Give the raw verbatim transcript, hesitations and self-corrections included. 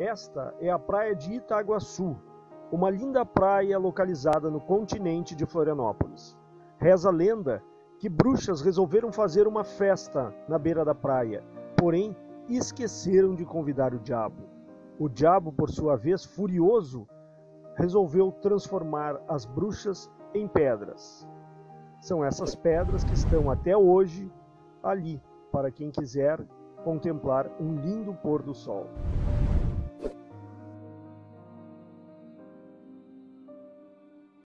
Esta é a praia de Itaguaçu, uma linda praia localizada no continente de Florianópolis. Reza a lenda que bruxas resolveram fazer uma festa na beira da praia, porém esqueceram de convidar o diabo. O diabo, por sua vez, furioso, resolveu transformar as bruxas em pedras. São essas pedras que estão até hoje ali, para quem quiser contemplar um lindo pôr do sol.